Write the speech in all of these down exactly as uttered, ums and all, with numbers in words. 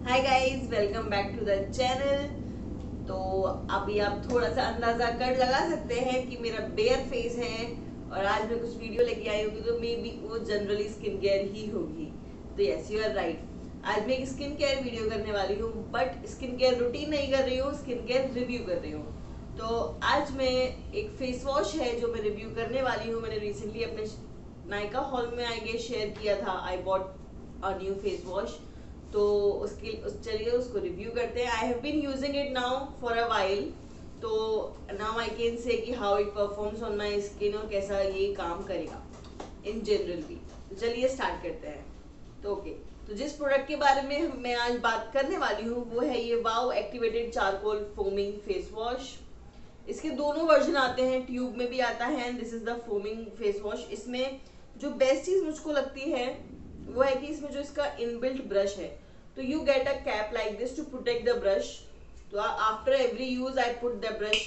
Hi guys, welcome back to the channel. तो अभी आप थोड़ा सा अंदाजा कर लगा सकते हैं कि मेरा बेयर फेस है और आज मैं कुछ वीडियो लेके आई होगी तो मे बी वो जनरली स्किन केयर ही होगी। तो यस, यू आर राइट। आज मैं एक स्किन केयर वीडियो करने वाली हूँ, बट स्किन केयर रूटीन नहीं कर रही हूँ, स्किन केयर रिव्यू कर रही हूँ। तो आज मैं एक फेस वॉश है जो मैं रिव्यू करने वाली हूँ। मैंने रिसेंटली अपने नायका हॉल में आई गेस शेयर किया था। I bought a new face wash. तो उसके उस चलिए उसको रिव्यू करते हैं। I have been using it now for a while, तो नाउ आई कैन से कि how it performs on my skin और कैसा ये काम करेगा इन जनरल भी। तो चलिए स्टार्ट करते हैं। तो ओके, तो जिस प्रोडक्ट के बारे में मैं आज बात करने वाली हूँ वो है ये वाओ activated charcoal foaming face wash. इसके दोनों वर्जन आते हैं, ट्यूब में भी आता है and this is the foaming face wash. इसमें जो बेस्ट चीज मुझको लगती है वो है कि इसमें जो इसका इनबिल्ट ब्रश है, तो you get a cap like this to protect the brush. तो after every use I put the brush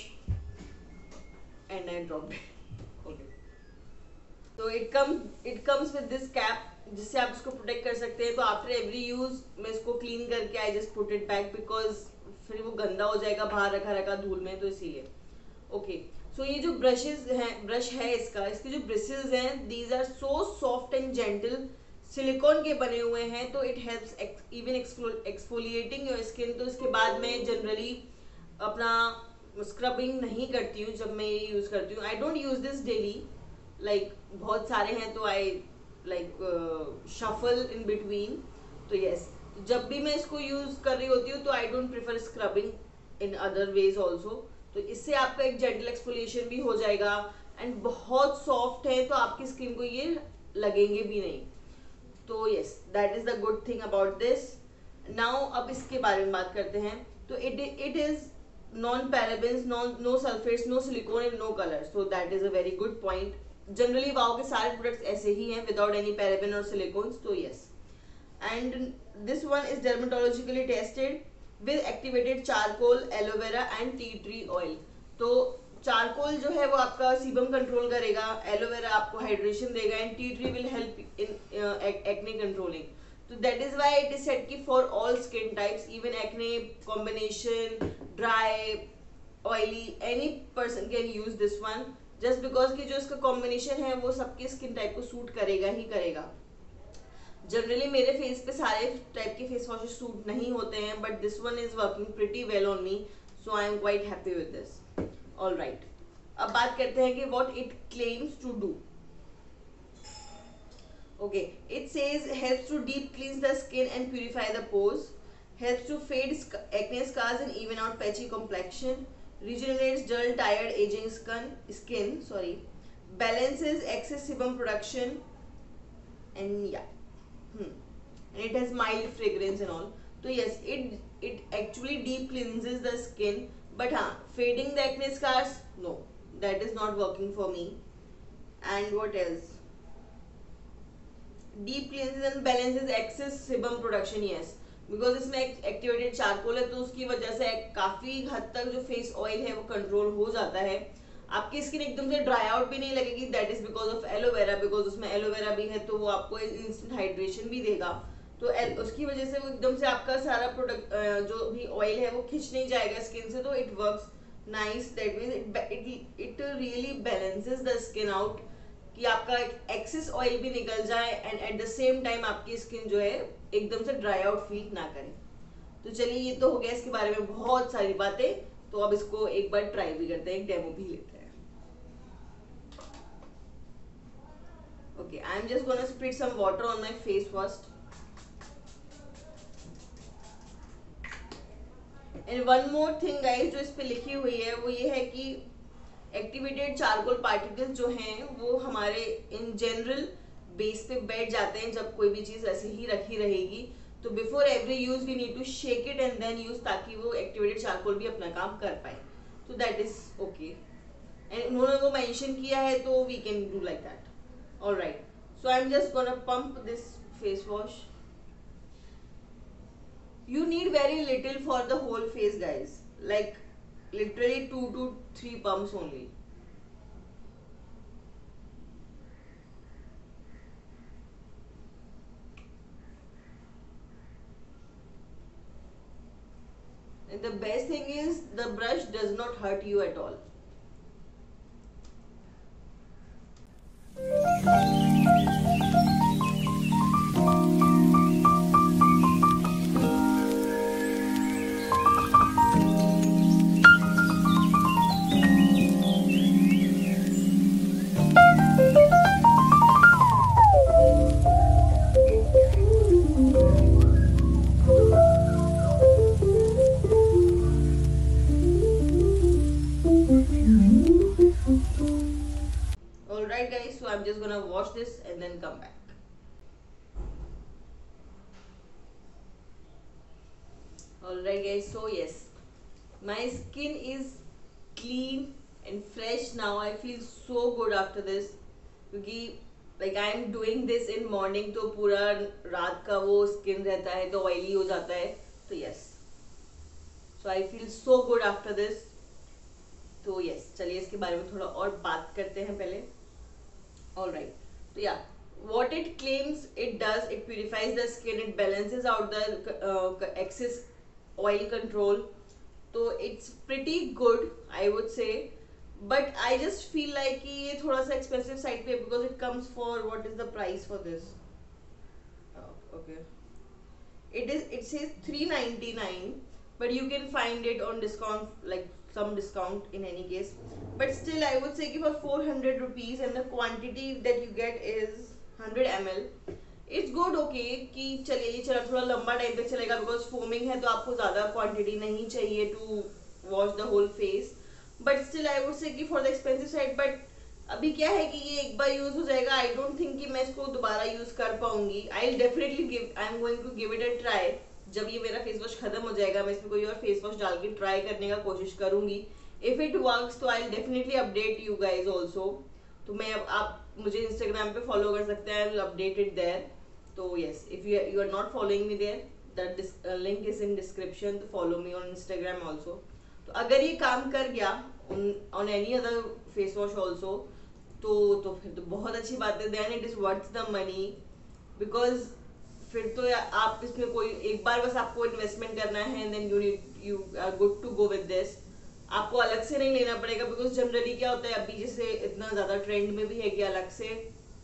and I drop it. Okay, तो it come it comes with this cap जिससे आप इसको protect कर सकते हैं। तो आफ्टर एवरी यूज मैं इसको क्लीन करके I just put it back, because फिर वो गंदा हो जाएगा बाहर रखा रखा धूल में, तो इसीलिए। ओके, सो ये जो ब्रशेस हैं, ब्रश है इसका, इसके जो ब्रिसल्स हैं, these are so soft and gentle, silicone के बने हुए हैं। तो it helps even exfoliating your skin. तो इसके बाद मैं जनरली अपना स्क्रबिंग नहीं करती हूँ जब मैं ये यूज करती हूँ। I don't use this daily, like बहुत सारे हैं तो I like shuffle in between. तो यस, जब भी मैं इसको यूज कर रही होती हूँ तो I don't prefer scrubbing in other ways also. तो इससे आपका एक जेंटल एक्सफोलिएशन भी हो जाएगा एंड बहुत सॉफ्ट है तो आपकी स्किन को ये लगेंगे भी नहीं। तो yes, that is the good thing about this. Now अब इसके बारे में बात करते हैं। तो it it is non parabens, no sulphates, no silicone and no colour. So that is a very good point. Generally वाओ के सारे प्रोडक्ट्स ऐसे ही हैं, विदाउट एनी पैराबेन और सिलिकॉन्स। तो yes, and this one is dermatologically tested with activated charcoal, aloe vera and tea tree oil. तो charcoal जो है वो आपका सीबम कंट्रोल करेगा, एलोवेरा आपको हाइड्रेशन देगा and tea tree will help in acne controlling. तो that is why it is set key for all skin types, even acne combination, dry, oily, any person can use this one, just because कि जो इसका combination है वो सबके skin type को suit करेगा ही करेगा। जनरली मेरे फेस पे सारे टाइप के फेस वॉशेस सूट नहीं होते हैं, but this one is working pretty well on me, so I am quite happy with this. All right, अब बात करते हैं कि what it claims to do. Okay, it says helps to deep cleanse the skin and purify the pores, helps to fade acne scars and even out patchy complexion, regenerates dull, tired, aging skin, skin, sorry, balances excess sebum production, and yeah, hmm. and it has mild fragrance and all. So yes, it it actually deep cleanses the skin, but हाँ, fading the acne scars, no, that is not working for me. And what else? Deep cleanses and balances excess sebum production, yes, because इसमें activated charcoal है तो उसकी वजह से काफी हद तक जो फेस ऑयल है वो कंट्रोल हो जाता है। आपकी स्किन एकदम से ड्राई आउट भी नहीं लगेगी, that is because of aloe vera, because उसमें एलोवेरा भी है तो वो आपको इंस्टेंट हाइड्रेशन भी देगा। तो उसकी वजह से वो एकदम से आपका सारा प्रोडक्ट जो भी ऑयल है वो खिंच नहीं जाएगा स्किन से, तो it works nice. That means it it really balances the skin out कि आपका एक्सेस ऑयल भी निकल जाए and at the same time आपकी स्किन जो है एकदम से ड्राई आउट फील ना करे। तो चलिए, ये तो हो गया इसके बारे में बहुत सारी बातें। तो अब इसको एक बार ट्राई भी करते हैं, एक डेमो भी लेते हैं। Okay, I am just gonna spritz some water on my face first. And one more thing guys, जो इस पे लिखी हुई है वो ये है कि एक्टिवेटेड चारकोल पार्टिकल्स जो हैं वो हमारे इन जनरल बेस पे बैठ जाते हैं जब कोई भी चीज ऐसे ही रखी रहेगी। तो before every use we need to shake it and then use, ताकि वो एक्टिवेटेड चारकोल भी अपना काम कर पाए। तो दैट इज ओके, एंड उन्होंने वो मेंशन किया है तो we can do like that. Alright, so I am just gonna pump this face wash. You need very little for the whole face guys, like literally two to three pumps only. And the best thing is the brush does not hurt you at all. Alright guys, so I'm just gonna wash this and then come back. Alright guys, so yes, my skin is clean and fresh now. I feel so good after this क्योंकि like I am doing this in morning तो पूरा रात का वो skin रहता है तो oily हो जाता है तो yes, so I feel so good after this. तो yes, चलिए इसके बारे में थोड़ा और बात करते हैं पहले. Alright, so yeah, what it claims it does, it purifies the skin, it balances out the uh, excess oil control. So it's pretty good, I would say, but I just feel like कि ये थोड़ा सा expensive side पे because it comes for, what is the price for this? Oh, okay, it is, it says three ninety-nine, but you can find it on discount, like some discount in any case, but still I would say कि for four hundred rupees and the quantity that you get is one hundred milliliters. It's good, okay कि चलिए ये चला थोड़ा लंबा time तक चलेगा because foaming है तो आपको ज़्यादा quantity नहीं चाहिए to wash the whole face, but still I would say कि for the expensive side. But अभी क्या है कि ये एक बार यूज हो जाएगा, I don't think कि मैं इसको दोबारा यूज कर पाऊंगी. I'll definitely give, I'm going to give it a try. जब ये मेरा फेस वॉश खत्म हो जाएगा मैं इसमें कोई और फेस वॉश डाल के ट्राई करने का कोशिश करूंगी. इफ इट वर्क्स तो I definitely update you guys also. तो मैं आप मुझे इंस्टाग्राम पे फॉलो कर सकते हैं, I will update it there. तो yes, if you you are not following me there, that link is in description, तो follow me on Instagram also. तो अगर ये काम कर गया on any other face wash also तो तो फिर तो बहुत अच्छी बात है. Then it is worth the money because फिर तो आप इसमें कोई एक बार बस आपको इन्वेस्टमेंट करना है, then you need you are good to go with this. आपको अलग से नहीं लेना पड़ेगा बिकॉज जनरली क्या होता है अभी जैसे इतना ज्यादा ट्रेंड में भी है कि अलग से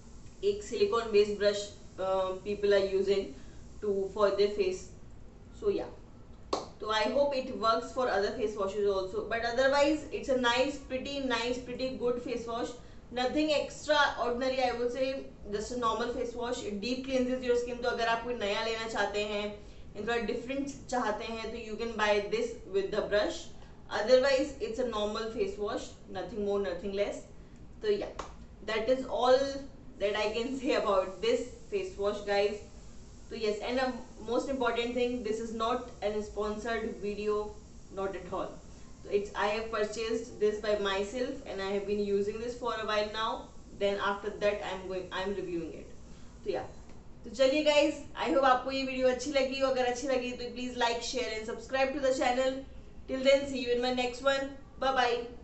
एक silicone based brush people are using to for their face. So yeah, तो I hope it works for other face washes also, but otherwise it's a nice pretty nice pretty good face wash. Nothing extraordinary, I would say, just a normal face wash. It deep cleanses your skin. तो अगर आप कोई नया लेना चाहते हैं, थोड़ा different चाहते हैं, तो you can buy this with the brush. Otherwise, it's a normal face wash, nothing more, nothing less. So yeah, that is all that I can say about this face wash, guys. So yes, and a most important thing, this is not an sponsored video, not at all. It's I have purchased this by myself and I have been using this for a while now. Then after that I'm going I'm reviewing it. तो yeah, तो चलिए guys, I hope आपको ये video अच्छी लगी हो. अगर अच्छी लगी तो please like, share and subscribe to the channel. Till then, see you in my next one. Bye bye.